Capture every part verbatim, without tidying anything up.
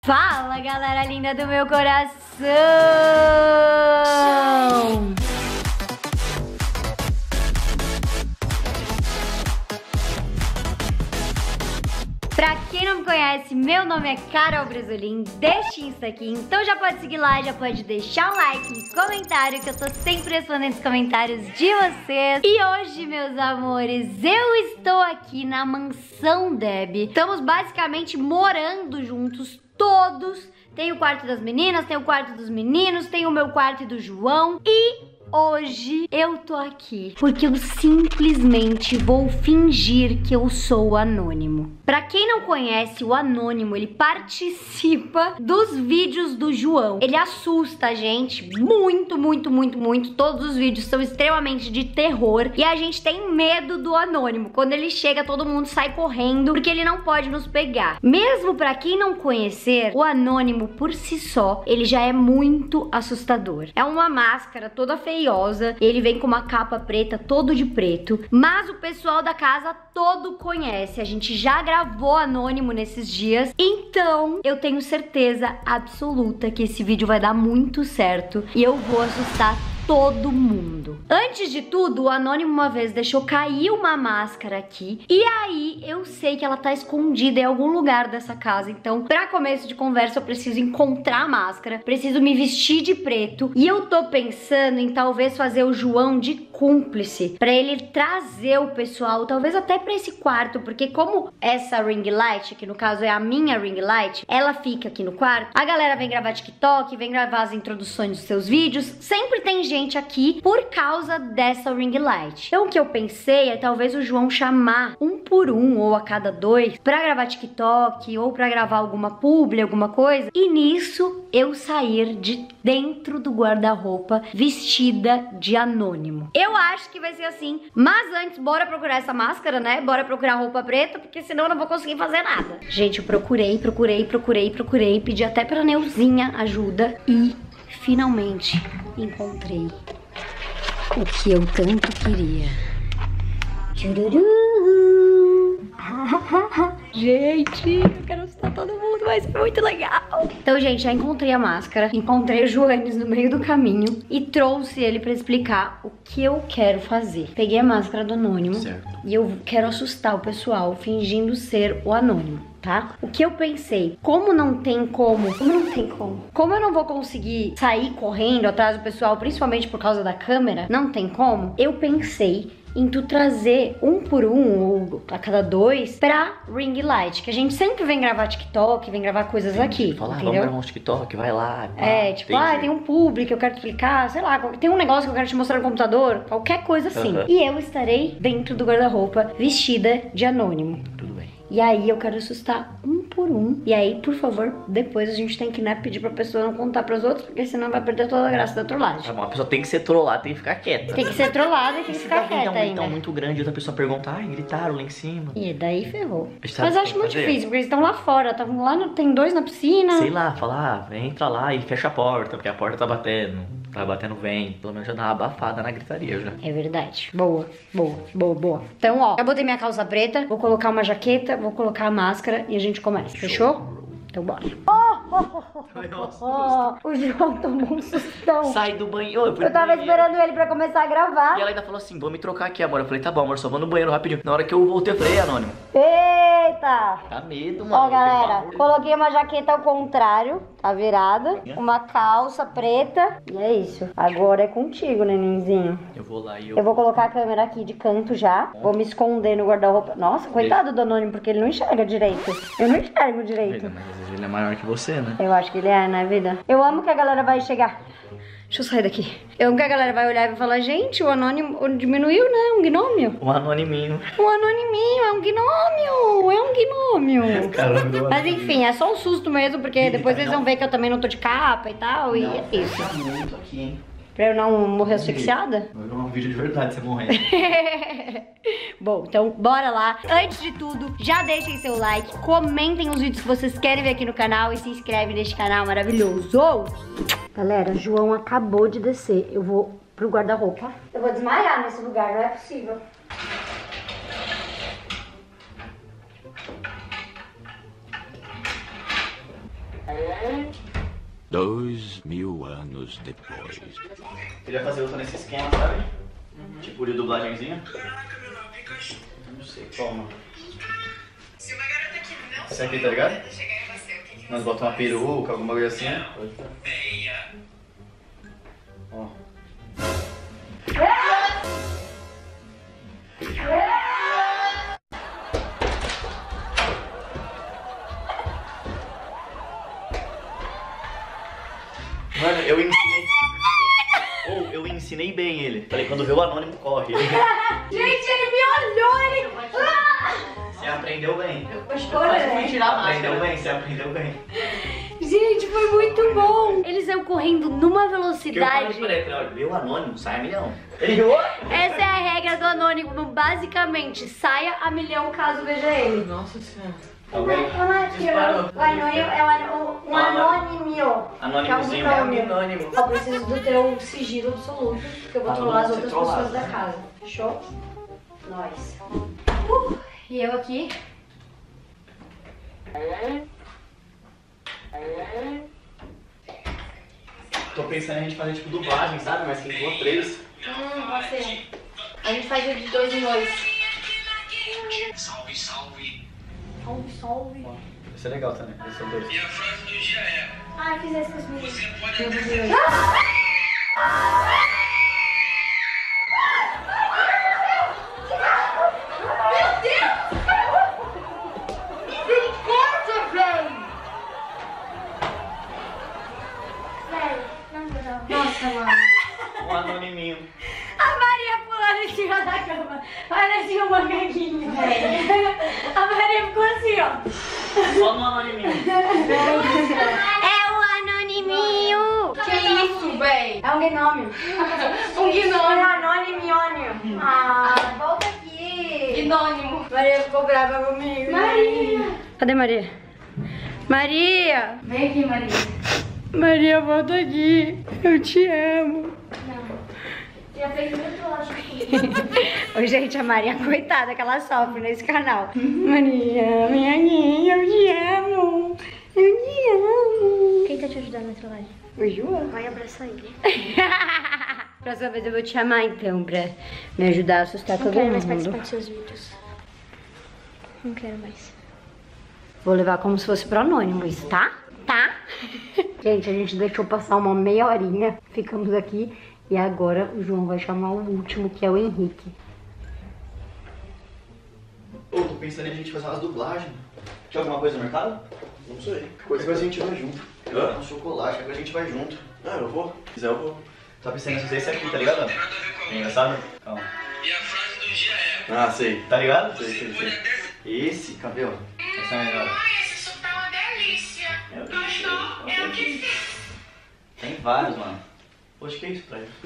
Fala, galera linda do meu coração! Pra quem não me conhece, meu nome é Carol Brasolim, deste Insta aqui, então já pode seguir lá, já pode deixar um like e comentário, que eu tô sempre respondendo os comentários de vocês. E hoje, meus amores, eu estou aqui na mansão Debbie. Estamos basicamente morando juntos, todos. Tem o quarto das meninas, tem o quarto dos meninos, tem o meu quarto e do João. E hoje eu tô aqui porque eu simplesmente vou fingir que eu sou anônimo. Pra quem não conhece, o Anônimo, ele participa dos vídeos do João. Ele assusta a gente muito, muito, muito, muito. Todos os vídeos são extremamente de terror e a gente tem medo do Anônimo. Quando ele chega, todo mundo sai correndo porque ele não pode nos pegar. Mesmo pra quem não conhecer, o Anônimo por si só, ele já é muito assustador. É uma máscara toda feiosa, ele vem com uma capa preta, todo de preto, mas o pessoal da casa todo conhece. A gente já gravou Anônimo nesses dias, então eu tenho certeza absoluta que esse vídeo vai dar muito certo e eu vou assustar todo mundo. Antes de tudo, o Anônimo uma vez deixou cair uma máscara aqui e aí eu sei que ela tá escondida em algum lugar dessa casa. Então, pra começo de conversa, eu preciso encontrar a máscara, preciso me vestir de preto e eu tô pensando em talvez fazer o João de cúmplice pra ele trazer o pessoal, talvez até pra esse quarto, porque como essa ring light, que no caso é a minha ring light, ela fica aqui no quarto, a galera vem gravar TikTok, vem gravar as introduções dos seus vídeos, sempre tem gente gente aqui por causa dessa ring light. Então o que eu pensei é talvez o João chamar um por um ou a cada dois pra gravar TikTok ou pra gravar alguma publi, alguma coisa, e nisso eu sair de dentro do guarda-roupa vestida de Anônimo. Eu acho que vai ser assim, mas antes bora procurar essa máscara, né? Bora procurar roupa preta, porque senão eu não vou conseguir fazer nada. Gente, eu procurei, procurei, procurei, procurei, pedi até pra Neuzinha ajuda e finalmente encontrei o que eu tanto queria. Gente, eu quero assustar todo mundo, mas foi muito legal. Então, gente, já encontrei a máscara, encontrei o Joanes no meio do caminho e trouxe ele pra explicar o que eu quero fazer. Peguei a máscara do Anônimo, certo, e eu quero assustar o pessoal fingindo ser o Anônimo, tá? O que eu pensei, como não tem como, como não tem como, como eu não vou conseguir sair correndo atrás do pessoal, principalmente por causa da câmera, não tem como, eu pensei em tu trazer um por um ou a cada dois pra ring light, que a gente sempre vem gravar TikTok, vem gravar coisas tem aqui, falar, entendeu? Vamos gravar um TikTok, vai lá. Pá, é, tipo, entendi. Ah, tem um público que eu quero te explicar, sei lá, tem um negócio que eu quero te mostrar no computador, qualquer coisa assim. Uhum. E eu estarei dentro do guarda-roupa vestida de Anônimo. Tudo bem. E aí eu quero assustar um por um. E aí, por favor, depois a gente tem que, né, pedir pra pessoa não contar pros outros, porque senão vai perder toda a graça da trollagem. A pessoa tem que ser trollada, tem que ficar quieta. Tem que ser trollada e tem que ficar quieta ainda. Então muito grande, outra pessoa pergunta, ai, gritaram lá em cima. E daí ferrou. Mas eu acho muito difícil, porque eles estão lá fora, estavam lá, no, tem dois na piscina. Sei lá, fala, ah, entra lá e fecha a porta, porque a porta tá batendo. Tá batendo vento, pelo menos já dá uma abafada na gritaria já. É verdade. Boa, boa, boa, boa. Então, ó, eu botei minha calça preta, vou colocar uma jaqueta, vou colocar a máscara e a gente começa. Show. Fechou? Então bora. Oh, oh, oh, oh, oh. O João tomou um sustão. Sai do banheiro. Eu, eu tava banheiro. esperando ele pra começar a gravar. E ela ainda falou assim, vou me trocar aqui, amor. Eu falei, tá bom, amor, só vou no banheiro rapidinho. Na hora que eu voltei, eu falei, Anônimo. Eita! Tá medo, mano. Ó, galera, coloquei uma jaqueta ao contrário, tá virada. Uma calça preta. E é isso. Agora é contigo, nenenzinho. Eu vou lá e eu... Eu vou colocar a câmera aqui de canto já. Vou me esconder no guarda-roupa. Nossa, coitado do Anônimo, porque ele não enxerga direito. Eu não enxergo direito. Ele é maior que você, né? Eu acho que ele é, né, vida? Eu amo que a galera vai chegar... Deixa eu sair daqui. Eu amo que a galera vai olhar e vai falar, gente, o Anônimo diminuiu, né? Um gnômio. Um anoniminho. Um anoniminho, é um gnômio. É um gnômio. Caramba. Mas enfim, é só um susto mesmo, porque e depois eles não... vão ver que eu também não tô de capa e tal, não, e é isso. Tá muito aqui, hein? Pra eu não morrer asfixiada? Vai ver um vídeo de verdade você morrendo. Bom, então bora lá. Antes de tudo, já deixem seu like, comentem os vídeos que vocês querem ver aqui no canal e se inscrevem neste canal maravilhoso. Galera, João acabou de descer. Eu vou pro guarda-roupa. Eu vou desmaiar nesse lugar, não é possível. Dois mil anos depois. Queria fazer outra nesse esquema, sabe? Uhum. Tipo de dublagenzinha. Não sei, toma. Esse aqui, tá ligado? Nós botamos uma peruca, alguma coisa assim. Ó. Mano, eu ensinei. Ou oh, eu ensinei bem ele. Falei, quando vê o anônimo, corre. Gente, ele me olhou, ele. Você aprendeu bem. Eu chorei. Tirar a aprendeu bem, você aprendeu bem. Gente, foi muito bom. Eles iam correndo numa velocidade. Vê o anônimo, sai a milhão. Ele viu? Essa é a regra do anônimo, basicamente. Saia a milhão caso veja ele. Nossa senhora. Alguém? O anônimo é um anônimo. Anônimozinho. É um anônimo. Eu preciso do teu sigilo absoluto, porque eu vou trollar as outras pessoas da casa. Fechou? Nós. Uh, e eu aqui. Tô pensando em a gente fazer tipo dublagem, sabe? Mas quem for três. Hum, pode ser. A gente faz de dois em dois. Salve, salve. Salve, salve. Vai ser legal também, vai ser dois. E a frase do dia é: Ah, fiz essa com os meninos. você pode Eu vou até fazer. Nossa, mano. Um anoniminho. A Maria pulando em cima da cama. Parecia um macaquinho, velho. A Maria ficou assim, ó. Só no anoniminho. É o anoniminho. Que isso, véi? É um gnome. Um gnome. É um anonimiônio. Ah, volta aqui. Gnônimo. Maria ficou brava comigo. Maria. Cadê Maria? Maria. Vem aqui, Maria. Maria, volta aqui. Eu te amo. Já fez muito lógico. Oi, gente, a Maria, coitada que ela sofre nesse canal. Maria, minha linda, eu te amo. Eu te amo. Quem tá te ajudando na trollagem? O João. Vai abraçar ele. Próxima vez eu vou te chamar, então, pra me ajudar a assustar Não todo quero mundo. mais participar dos seus vídeos. Não quero mais. Vou levar como se fosse pro anônimo isso, tá? Tá? Gente, a gente deixou passar uma meia horinha. Ficamos aqui. E agora o João vai chamar o último, que é o Henrique. Ô, tô pensando em a gente fazer umas dublagens. Tinha alguma coisa no mercado? Não sei. Coisa que a gente vai junto. Hã? Um chocolate, que a gente vai junto. Ah, eu vou. Se quiser, eu vou. Tá pensando em fazer esse aqui, tá ligado? É engraçado? Calma. E a frase do dia é: Ah, sei. Tá ligado? Sei, sei, sei. Esse, cadê, ó? Essa é melhor. esse suco tá uma delícia. Gostou? É o que fiz. Tem vários, mano. Poxa, que é isso pra ele?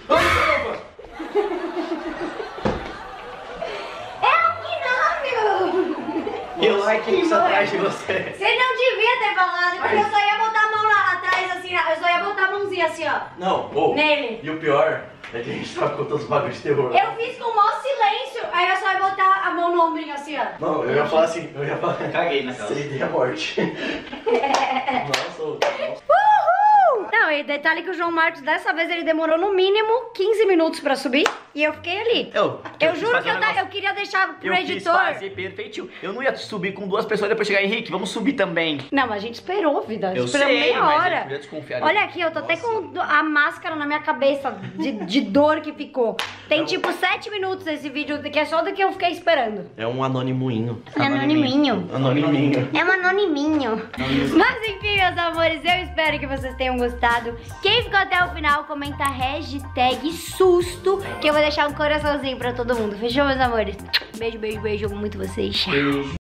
E o like isso atrás de você. Você não devia ter falado, porque eu só ia botar a mão lá atrás, assim, eu só ia botar a mãozinha assim, ó. Não, ô. Nele. E o pior é que a gente tava contando os bagulhos de terror. Eu fiz com o maior silêncio, aí eu só ia botar a mão no ombrinho assim, ó. Não, eu ia falar assim, eu ia falar. Caguei na calça. Sei, dei a morte. Nossa, ô. Uhul! Não, e detalhe que o João Marcos, dessa vez, ele demorou no mínimo quinze minutos pra subir e eu fiquei ali. Eu, Eu quis juro fazer que eu, um ta- negócio- eu queria deixar pro Eu quis editor. fazer perfeitinho. Eu não ia subir com duas pessoas e depois chegar, Henrique, vamos subir também. Não, mas a gente esperou, vida. Eu Esperamos sei, meia mas eu hora. podia desconfiar. Olha aqui, eu tô até com a máscara na minha cabeça de, de dor que ficou. Tem tipo sete minutos esse vídeo, que é só do que eu fiquei esperando. É um anoniminho. Anoniminho. Anoniminho. É um anoniminho. Mas enfim, meus amores, eu espero que vocês tenham gostado. Quem ficou até o final, comenta hashtag susto, que eu vou deixar um coraçãozinho pra todo mundo. Fechou, meus amores? Beijo, beijo, beijo. Amo muito vocês. Tchau.